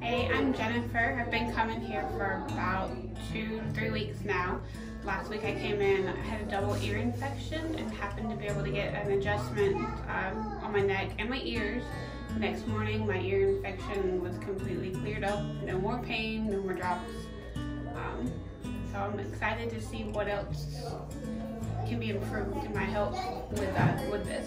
Hey, I'm Jennifer. I've been coming here for about 2 to 3 weeks now. Last week I came in, I had a double ear infection and happened to be able to get an adjustment on my neck and my ears. Next morning my ear infection was completely cleared up, no more pain, no more drops. So I'm excited to see what else can be improved in my health with this.